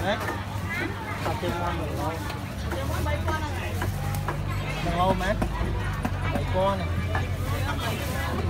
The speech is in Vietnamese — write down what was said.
Đấy. Tao kêu ngon rồi ngon. Đừng lâu má. 7 con này.